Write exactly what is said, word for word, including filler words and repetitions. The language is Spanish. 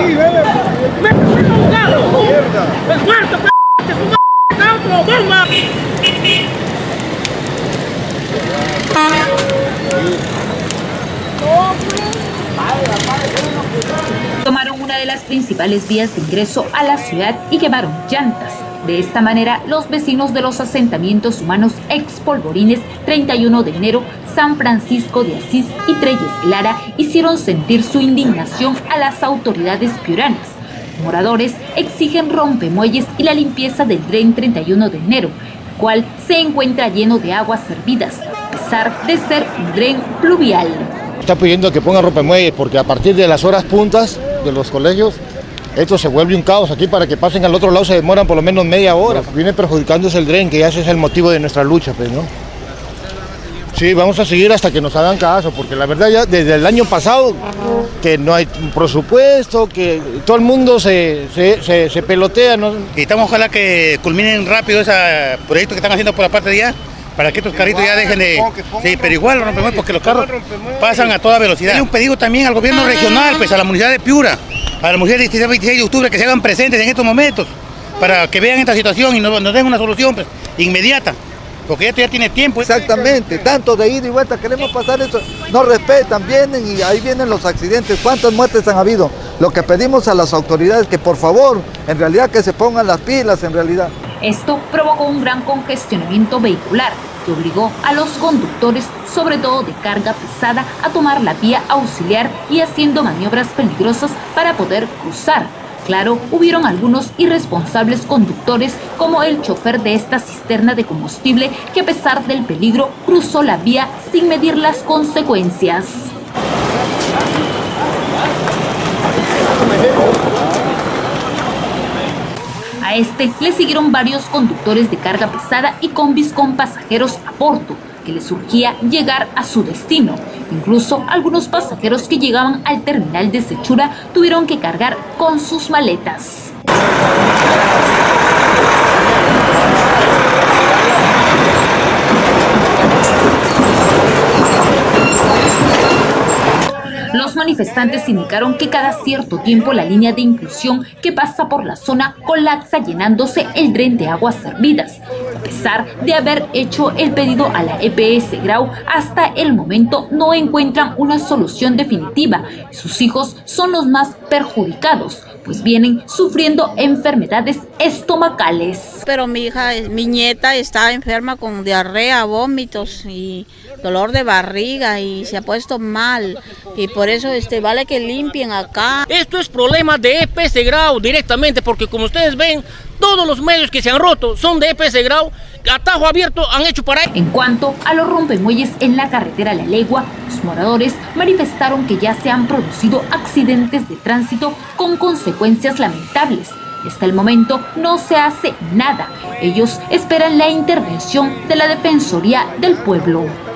¡Me está ahogando! ¡El cuarto, p***! ¡Que es una otro! ¡Bomba! Tomaron una de las principales vías de ingreso a la ciudad y quemaron llantas. De esta manera, los vecinos de los asentamientos humanos Expolvorines, treinta y uno de enero, San Francisco de Asís y Treyes Lara hicieron sentir su indignación a las autoridades piuranas. Moradores exigen rompemuelles y la limpieza del dren treinta y uno de enero, el cual se encuentra lleno de aguas servidas, a pesar de ser un dren pluvial. Está pidiendo que pongan rompemuelles porque a partir de las horas puntas de los colegios, esto se vuelve un caos aquí. Para que pasen al otro lado se demoran por lo menos media hora. Viene perjudicándose el dren, que ya ese es el motivo de nuestra lucha, pues, ¿no? Sí, vamos a seguir hasta que nos hagan caso, porque la verdad ya desde el año pasado que no hay presupuesto, que todo el mundo se, se, se, se pelotea, ¿no? Y estamos ojalá que culminen rápido ese proyecto que están haciendo por la parte de allá, para que estos carritos ya dejen de... Sí, pero igual rompemos porque los carros pasan a toda velocidad. Hay un pedido también al gobierno regional, pues a la municipalidad de Piura, a la municipalidad de veintiséis de octubre, que se hagan presentes en estos momentos, para que vean esta situación y nos, nos den una solución pues, inmediata. Porque esto ya tiene tiempo. Exactamente, tanto de ida y vuelta, queremos pasar eso, no respetan, vienen y ahí vienen los accidentes. ¿Cuántas muertes han habido? Lo que pedimos a las autoridades que por favor, en realidad que se pongan las pilas en realidad. Esto provocó un gran congestionamiento vehicular que obligó a los conductores, sobre todo de carga pesada, a tomar la vía auxiliar y haciendo maniobras peligrosas para poder cruzar. Claro, hubieron algunos irresponsables conductores, como el chofer de esta cisterna de combustible, que a pesar del peligro cruzó la vía sin medir las consecuencias. A este le siguieron varios conductores de carga pesada y combis con pasajeros a bordo, que les surgía llegar a su destino. Incluso algunos pasajeros que llegaban al terminal de Sechura tuvieron que cargar con sus maletas. Los manifestantes indicaron que cada cierto tiempo la línea de inclusión que pasa por la zona colapsa, llenándose el dren de aguas servidas. A pesar de haber hecho el pedido a la E P S Grau, hasta el momento no encuentran una solución definitiva. Sus hijos son los más perjudicados, pues vienen sufriendo enfermedades estomacales. Pero mi hija, mi nieta está enferma con diarrea, vómitos y dolor de barriga y se ha puesto mal. Y por eso este, vale que limpien acá. Esto es problema de E P S Grau directamente, porque como ustedes ven, todos los medios que se han roto son de E P S Grau, atajo abierto han hecho para... En cuanto a los rompemuelles en la carretera La Legua, los moradores manifestaron que ya se han producido accidentes de tránsito con consecuencias lamentables. Hasta el momento no se hace nada. Ellos esperan la intervención de la Defensoría del Pueblo.